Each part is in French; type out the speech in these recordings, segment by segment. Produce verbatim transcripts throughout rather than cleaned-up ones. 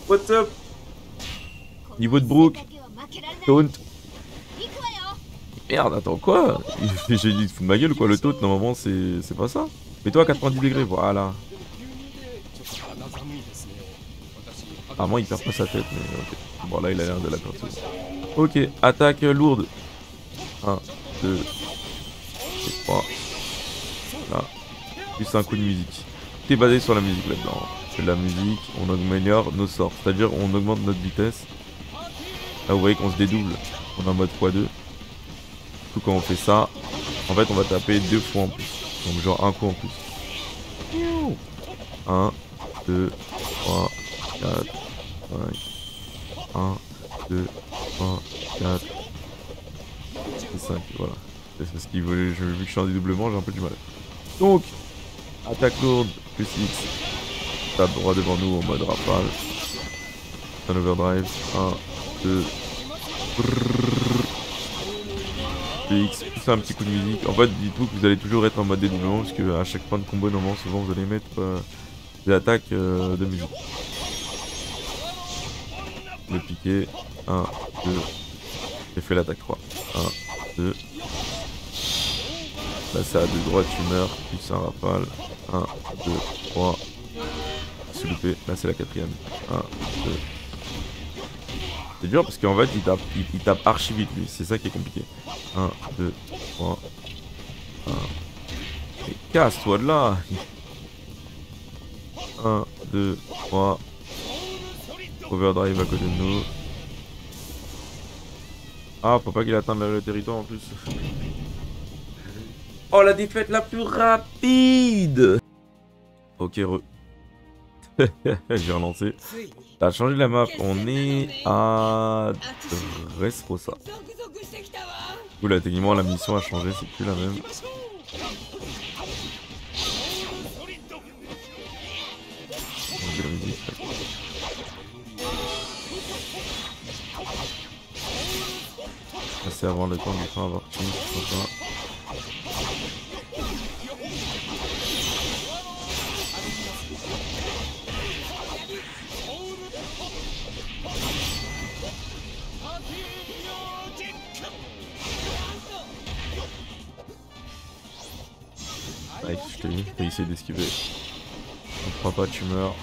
What's up? Niveau de Brook. Taunt. Merde, attends, quoi? J'ai dit, fous de ma gueule ou quoi? Le taunt, normalement, c'est pas ça. Mets-toi à quatre-vingt-dix degrés, voilà. Apparemment, il perd pas sa tête, mais ok. Bon, là, il a l'air de la perdre. Ok, attaque lourde. un, deux, trois. Là. Plus un coup de musique. Tout est basé sur la musique là-dedans. La musique, on améliore nos sorts. C'est-à-dire, on augmente notre vitesse. Là, vous voyez qu'on se dédouble. On est en mode fois deux. Tout quand on fait ça, en fait, on va taper deux fois en plus. Donc, genre un coup en plus. un, deux, trois, quatre, cinq. un, deux, trois, quatre. Et cinq, voilà. C'est parce qu'il voulait, vu que je suis en dédoublement, j'ai un peu du mal. Donc, attaque lourde, plus X. Tape droit devant nous en mode rafale. Un overdrive. un, deux. X, plus un petit coup de musique. En fait, dites-vous que vous allez toujours être en mode dédoublement parce que à chaque fin de combo, normalement, souvent vous allez mettre euh, des attaques euh, de musique. Le piqué. un, deux. J'ai fait l'attaque trois. un, deux. Là, c'est à deux droite, tu meurs. Plus un rafale. un, deux, trois. C'est loupé. Là, c'est la quatrième. un, deux. C'est dur parce qu'en fait, il tape, il, il tape archi vite lui. C'est ça qui est compliqué. un, deux, trois. un. Et casse-toi de là. un, deux, trois. Overdrive à côté de nous. Ah, faut pas qu'il atteigne le territoire en plus. Oh, la défaite la plus rapide. Ok, re. J'ai relancé. T'as changé la map. On est à Dressrosa. Du coup, là, techniquement, la mission a changé. C'est plus la même. C'est avant le temps du train avoir fini. Mec, je t'ai dit, t'as essayé d'esquiver. On te croit pas, tu meurs.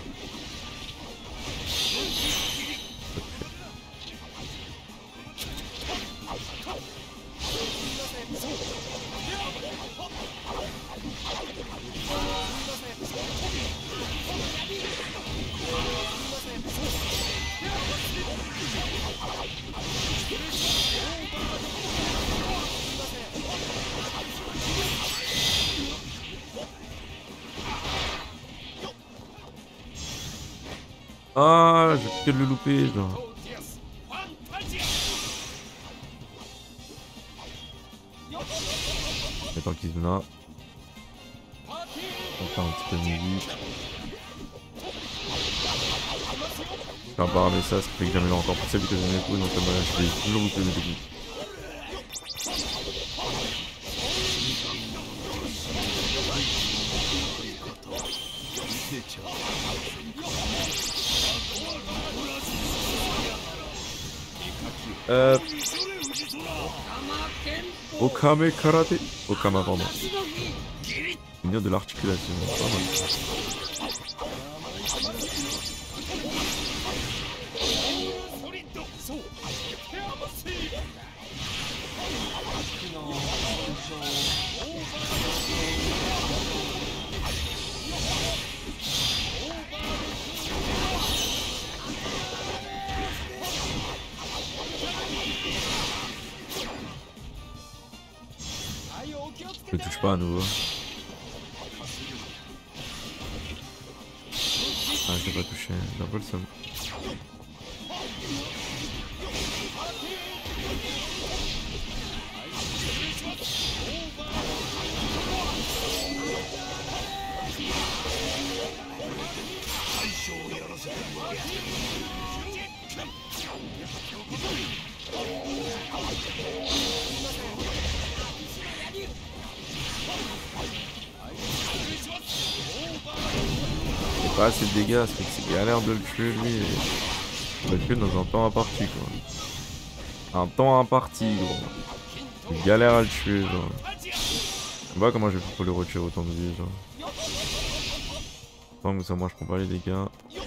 Ah, je fais que de le louper, genre. Mais tant qu'ils sont là. On fait un petit peu de musique. Je fais un paramètre ça, ce qui fait que j'améliore encore plus ça vu que j'en ai beaucoup, donc ça m'a je vais toujours louper mes techniques. Euh... Okame karaté. Okama, pardon. Venir de l'articulation. Je touche pas à nouveau. Ah, je l'ai pas touché, j'ai un peu le seum. fait pas assez de dégâts, c'est que c'est galère de le tuer lui. Et... on le tue dans un temps imparti quoi. Un temps imparti gros. C'est galère à le tuer genre. Je sais pas comment je vais faire pour lui retirer autant de vie genre. Tant que ça moi je prends pas les dégâts.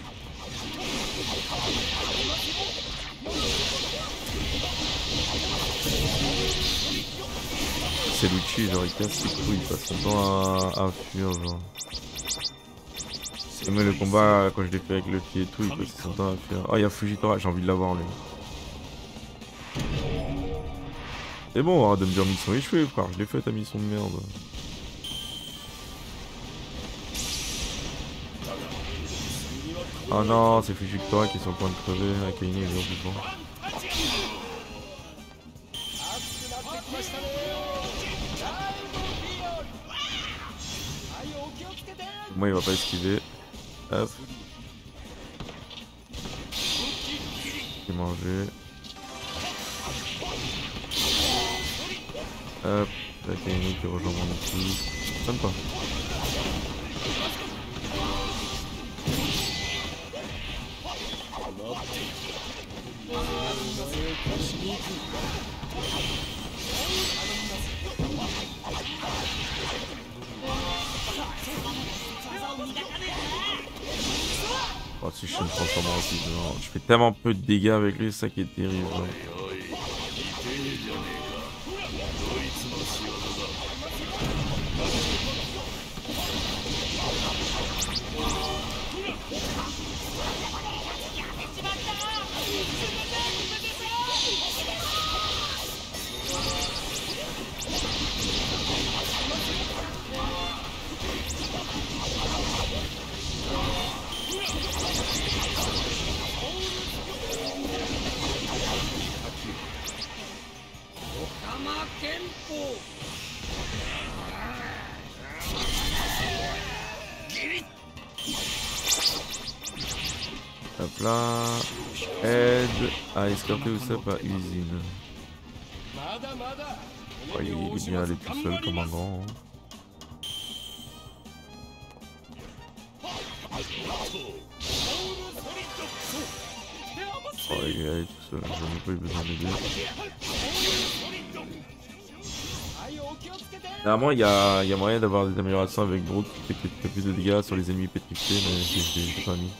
C'est Lucci, genre il casse ses couilles, il passe son temps à, à fuir genre. C'est même le combat quand je l'ai fait avec le pied et tout, il passe son temps à fuir. Oh il y a Fujitora, j'ai envie de l'avoir lui. C'est bon, arrête de me dire mission échouée frère, je l'ai fait ta mission de merde. Oh non, c'est Fujitora qui est sur le point de crever, Akaine est vivant. Moi il va pas esquiver. Hop. Il est mangé. Hop. La Kaini qui rejoint mon outil. Même pas. Oh, si je me transforme en outil, je fais tellement peu de dégâts avec lui, c'est ça qui est terrible. Hein. Hop là, aide à escorter Usopp à usine. Oh, il est bien allé tout seul comme un grand. Hein. Oh, il est allé tout seul, j'en ai pas eu besoin d'aider. Normalement, il y a, y a moyen d'avoir des améliorations avec Groot qui fait plus de dégâts sur les ennemis pétrifiés, mais je l'ai pas mis.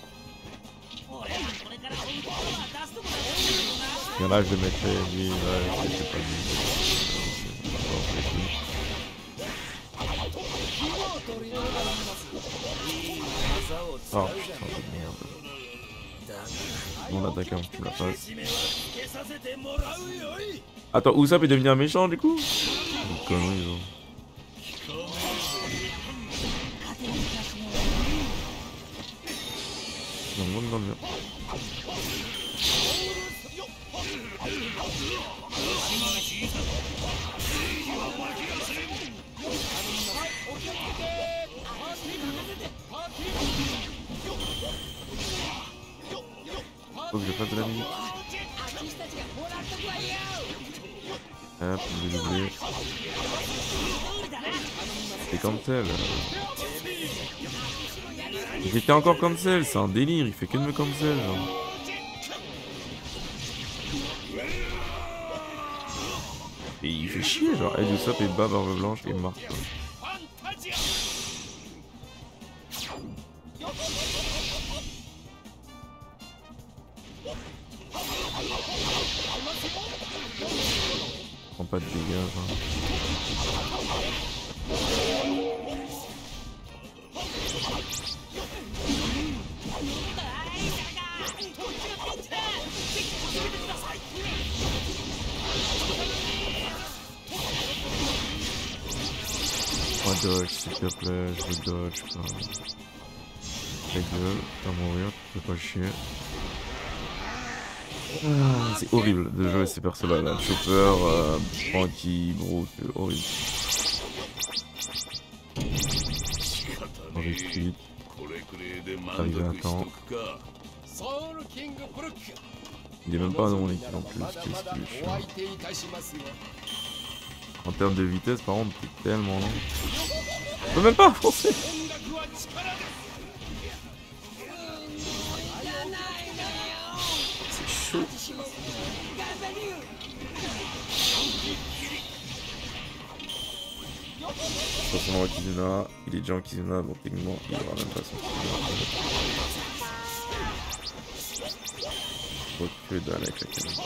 Il y en a, je le mettrai, lui, ouais, je sais pas lui. Oh putain de merde. Mon attaquant, tu me la passes. Attends, Usopp est devenu un méchant du coup? Une connerie, genre. Non, monte dans le mur. Faut que je fasse de la musique. Hop, je vais l'oublier. C'est cancel. Il était encore cancel, c'est un délire, il fait que de me cancel. Genre. Et il fait chier, genre, aide Usopp et bas barbe blanche et marche. Prends pas de dégâts. Hein. Oh dodge s'il te plaît, je veux dodge. Ta gueule, tu vas mourir, tu fais pas chier. Ah, c'est horrible de jouer ces persos là, là. Chopper, euh, Franky, Brook, horrible. Horrible. Arrivé à temps. Il est même pas dans mon équipe en plus, qu'est-ce qu'il est chiant. En termes de vitesse par contre t'es tellement lent. Je peux même pas avancer. chaud. De toute façon, dans Kizuna, il est déjà en Kizuna, donc techniquement, il aura même pas son Kizuna. Faut que dalle avec la Kizuna.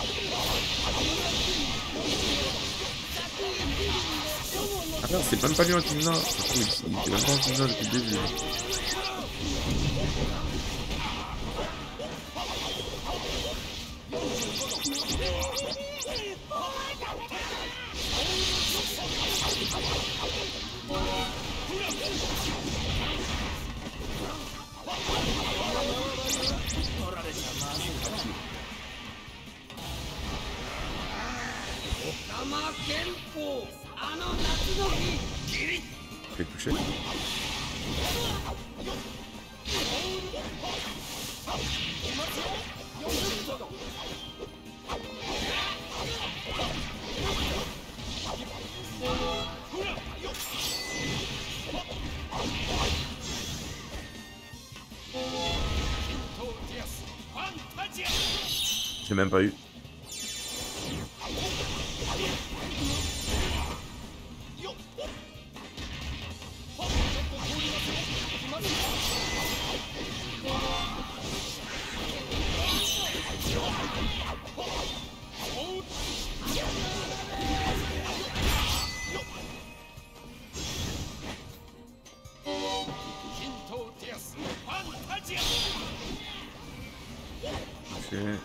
Ah non, c'est même pas lui en Kizuna. Il était même pas en Kizuna depuis le début. Je l'ai touché. J'ai même pas eu. Okay.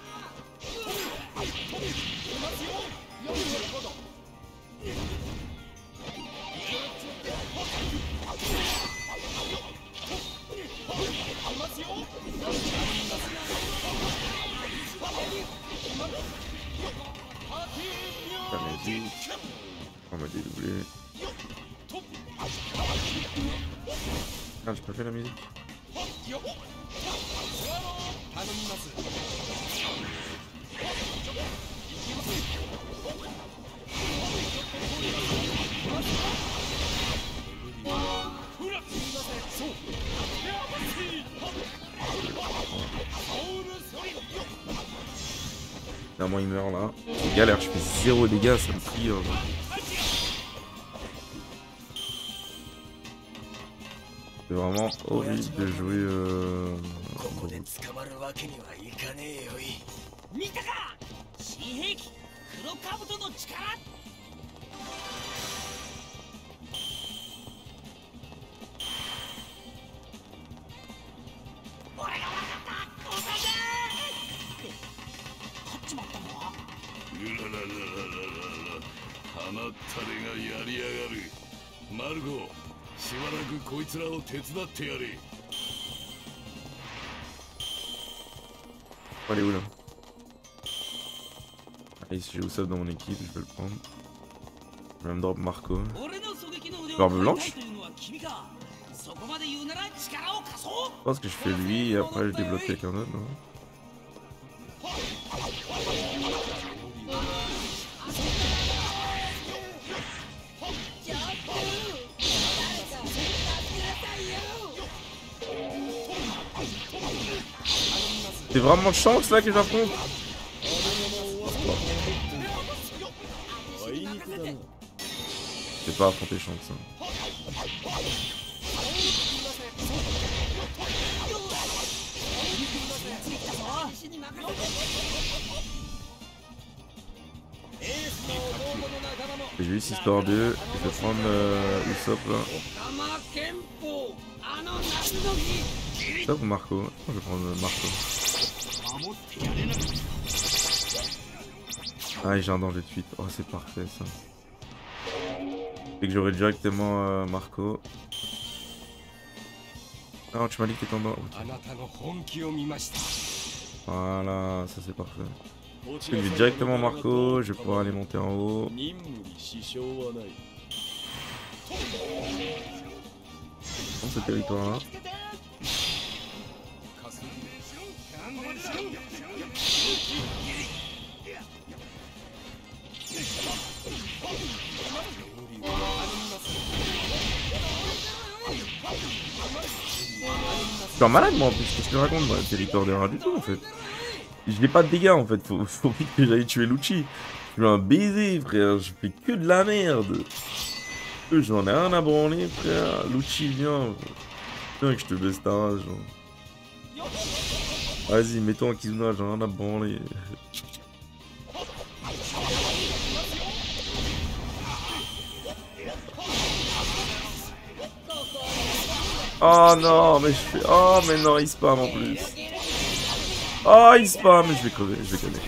On va dédoubler. Ah, j'ai pas fait la musique. Finalement il meurt là. C'est galère, je fais zéro dégâts, ça me prie. Euh... C'est vraiment horrible de jouer euh... Oh, elle est où là? Allez, si j'ai Usopp dans mon équipe, je vais le prendre. Je vais même drop Marco. Barbe blanche? Je pense que je fais lui et après je débloque quelqu'un d'autre, non? C'est vraiment chance là que j'affronte. C'est pas affronter chance. Hein. J'ai juste histoire de. Je vais prendre euh, Usopp là. Usopp ou Marco? Je vais prendre Marco. Ah, j'ai un danger de fuite. Oh, c'est parfait ça. Et que j'aurai directement euh, Marco. Ah, tu m'as dit que t'étais en bas. Okay. Voilà, ça c'est parfait. Je vais directement Marco, je vais pouvoir aller monter en haut. Dans ce territoire là. Je suis un malade moi en plus, qu'est-ce que je raconte moi, le territoire de rien du tout en fait. Je n'ai pas de dégâts en fait, faut, faut vite que j'aille tuer Lucci. Je suis un baiser frère, je fais que de la merde. J'en ai rien à branler frère, Lucci viens. Viens que je te baisse ta rage. Vas-y, mets-toi en Kizuna, j'ai rien à branler. Oh non, mais je fais... Oh mais non, il spam en plus. Oh, il spam, je vais crever, je vais crever.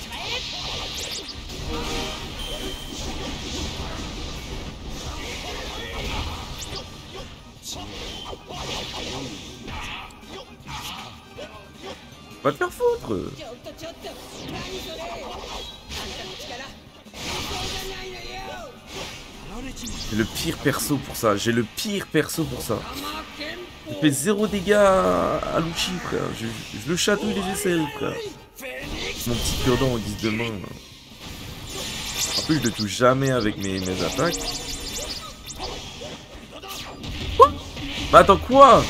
Va te faire foutre. J'ai le pire perso pour ça, j'ai le pire perso pour ça. Je fais zéro dégâts à Lucci, frère. Je, je le chatouille les aisselles, frère. Mon petit cure-dent en guise de main. Là. En plus, je le touche jamais avec mes, mes attaques. Quoi? Mais attends, quoi?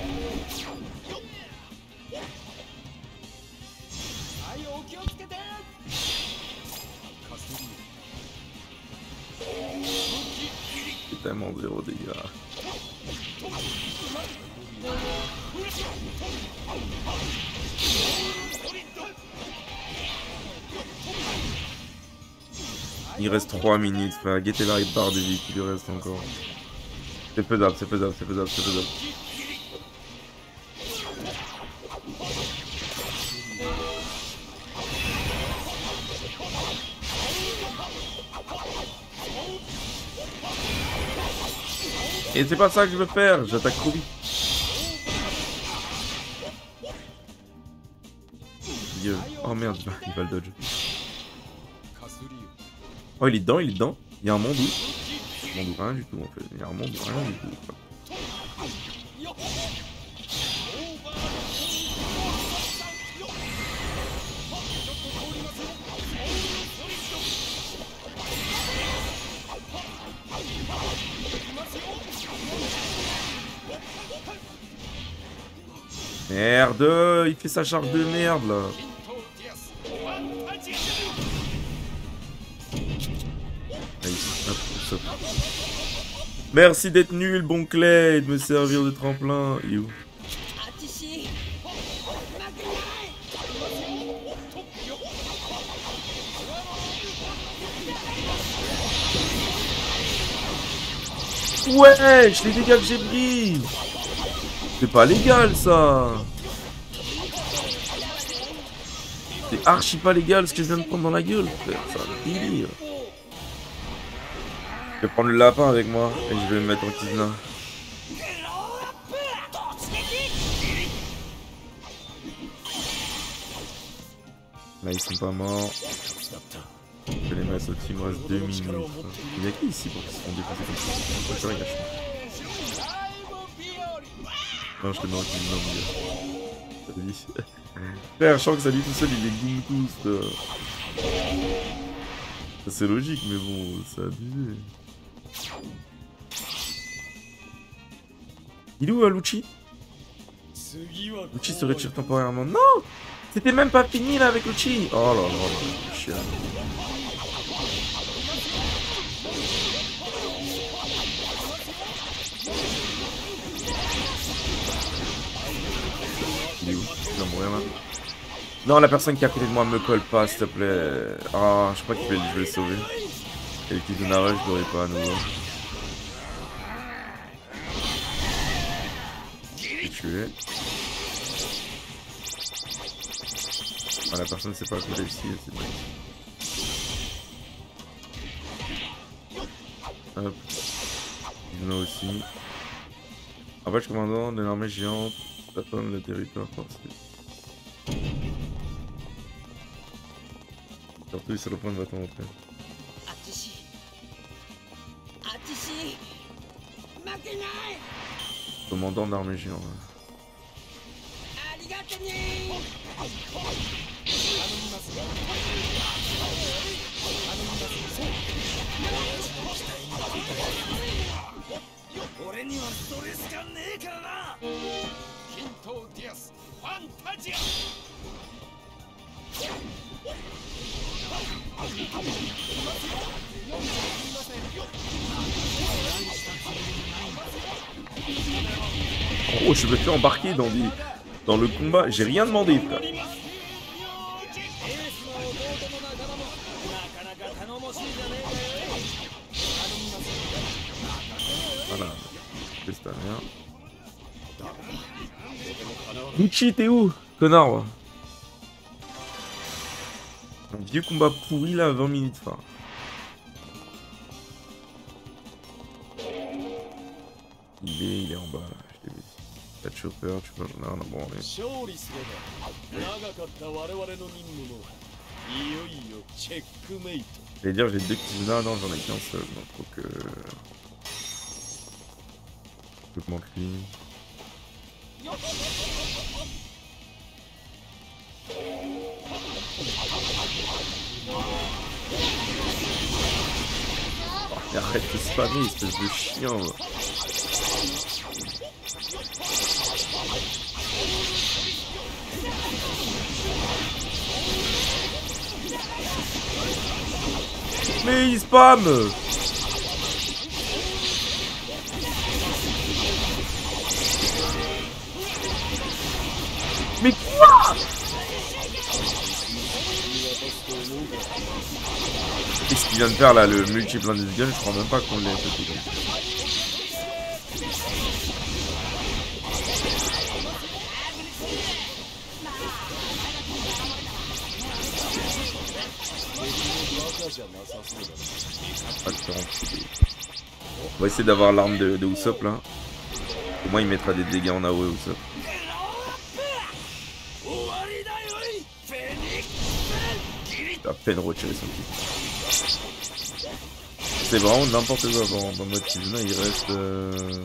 C'est tellement zéro dégâts. Il reste trois minutes, frère. Guettez la barre de vie qui lui reste encore. C'est faisable, c'est faisable, c'est faisable, c'est faisable. Et c'est pas ça que je veux faire, j'attaque trop vite. Dieu. Oh merde, il va le dodge. Oh, il est dedans, il est dedans. Il y a un monde où... Un monde où rien du tout en fait. Il y a un monde où rien du tout. Merde, il fait sa charge de merde là. Merci d'être nul, bon Clay, et de me servir de tremplin. Il est où? Ouais, les dégâts que j'ai pris. C'est pas légal ça. C'est archi pas légal ce que je viens de prendre dans la gueule, frère. C'est un délire. Je vais prendre le lapin avec moi et je vais me mettre en Kizuna. Là ils sont pas morts. Je vais les mettre au team, il me reste deux minutes. Il y a qui ici pour qu'ils se font défoncer comme ça? Non, je te mets en Kizuna mon gars. Frère, je sens que ça lui tout seul il est Gunkus. C'est logique mais bon, c'est abusé. Il est où, Lucci? Lucci se retire temporairement. Non! C'était même pas fini là avec Lucci! Oh là là là, chien. Il est où? Il va mourir là. Non, la personne qui est à côté de moi me colle pas, s'il te plaît. Ah, je crois que je vais le sauver. Et le Kizuna Rush, je l'aurai pas à nouveau. Tué. Ah, la personne sait pas quoi ici, c'est bon. Hop. Il y en a aussi. Apache commandant de l'armée géante, attendre le territoire forcé. Surtout il se reprend de bâton après. Commandant d'armée géante. Oh, je me fais embarquer dans des... dans le combat. J'ai rien demandé, frère. Voilà. C'est ça, rien. Gucci, t'es où, connard, ouais. Un vieux combat pourri là, vingt minutes fin. Il est, il est en bas là, je t'ai vu. T'as de chopper, tu peux j'en ai un bon aller. J'allais dire j'ai deux Kizuna, non j'en ai qu'un seul, donc faut que... Je te manque lui. Oh, arrête de spammer, espèce de chien. Mais il spam. Mais quoi? Qu'est-ce qu'il vient de faire là, le multiple indice gun? Je crois même pas qu'on l'ait fait. On va essayer d'avoir l'arme de, de Usopp là. Au moins il mettra des dégâts en A O E Usopp. Il a à peine retiré son kick. C'est vraiment n'importe quoi dans, dans mode Kizuna, il reste... Euh...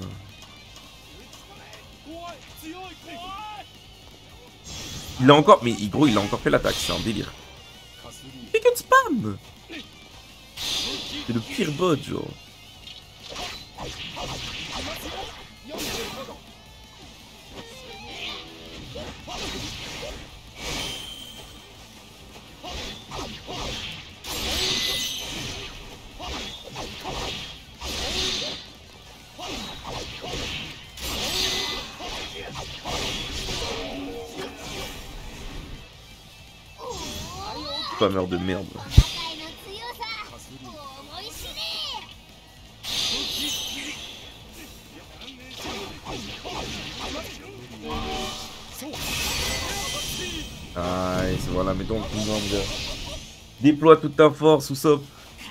Il a encore... Mais gros, il a encore fait l'attaque, c'est un délire. Mais que de spam! C'est le pire bot, genre. Spammeur de merde. Nice, voilà, mets donc une jambe. Déploie toute ta force, Usopp.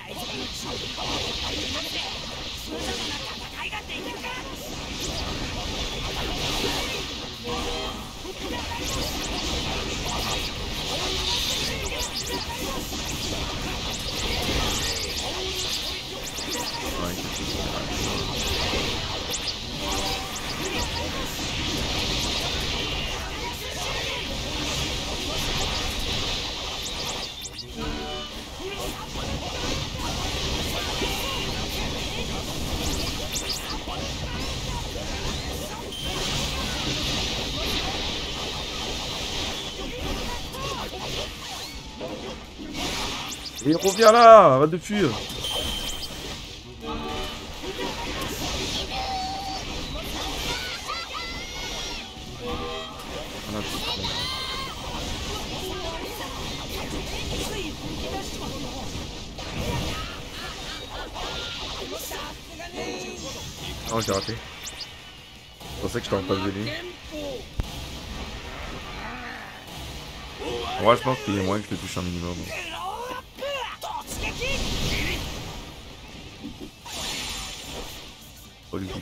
Et reviens là, va de fuir. Non, j'ai raté. C'est pour ça que je t'en face de lui. Ouais, je pense qu'il y a moyen que je le touche un minimum. Oh, lui,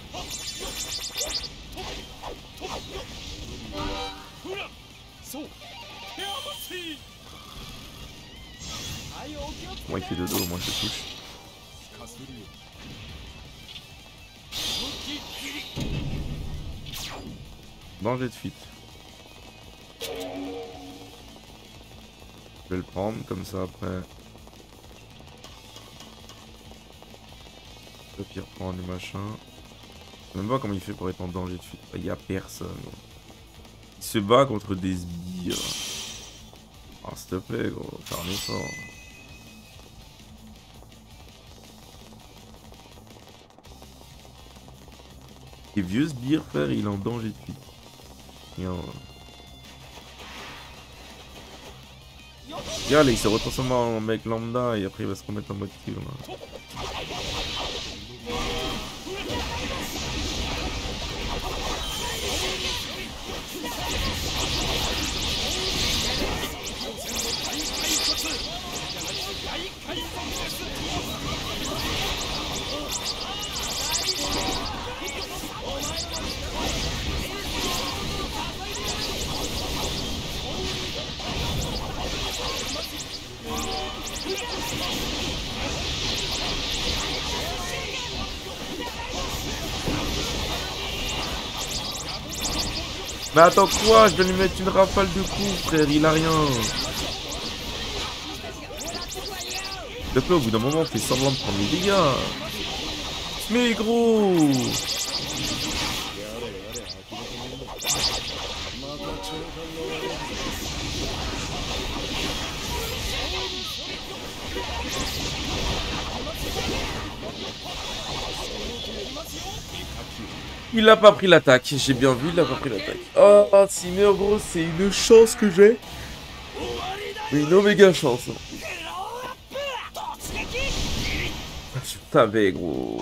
moi il fait de dos, moi je le touche. Danger de fuite. Je vais le prendre comme ça après. Le pire prend du machin. Je sais même pas comment il fait pour être en danger de fuite. Il y a personne. Il se bat contre des sbires. Oh, s'il te plaît, gros, faire un effort. Et vieux sbire, frère, il est en danger de vie. Regarde. Regarde, là, il se retransforme en mec lambda et après il va se remettre en mode tigre. Là. Mais attends quoi? Je vais lui mettre une rafale de coups, frère, il a rien. Le peu au bout d'un moment, on fait semblant de prendre les dégâts. Mais gros! Il a pas pris l'attaque, j'ai bien vu, il a pas pris l'attaque. Oh, si mais gros, c'est une chance que j'ai. Une oméga chance. Je t'avais, gros.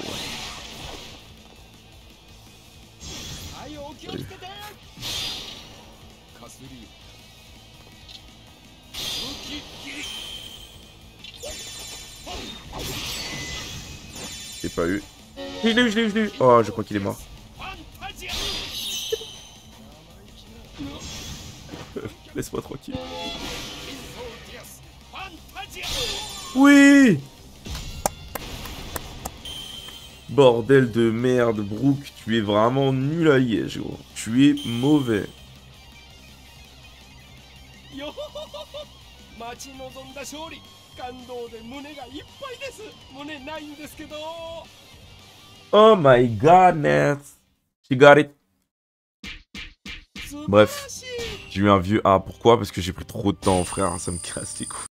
Allez. J'ai pas eu. Je l'ai eu, je l'ai eu, je l'ai eu. Oh, je crois qu'il est mort. Laisse-moi tranquille. Oui! Bordel de merde, Brook, tu es vraiment nul à Liège, gros. Tu es mauvais. Oh my god, Nat. She got it. Bref, j'ai eu un vieux A. Pourquoi? Parce que j'ai pris trop de temps, frère. Ça me casse les couilles.